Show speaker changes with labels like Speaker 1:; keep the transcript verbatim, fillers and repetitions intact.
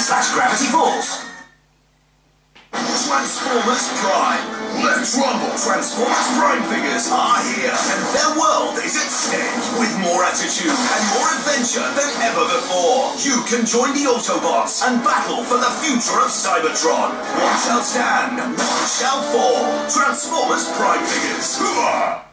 Speaker 1: slash Gravity Falls. Transformers Prime. Let's rumble! Transformers Prime figures are here, and their world is at stake. With more attitude and more adventure than ever before. You can join the Autobots and battle for the future of Cybertron. One shall stand, one shall fall. Transformers Prime figures. Hooah!